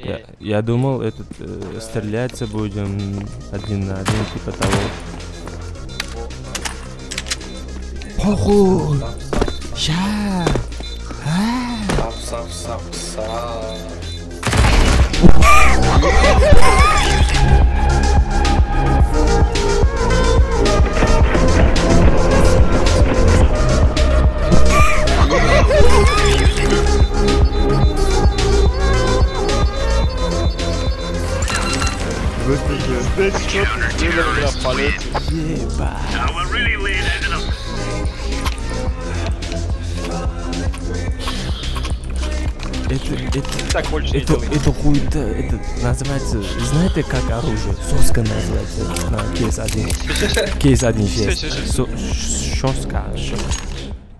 Я думал, стреляться будем один на один, типа того. Похуй! Ща! Сап. Так больше не делай. Это хуйта, это называется, знаете как оружие? Соска называется на CS1. CS1 Всё. Соска.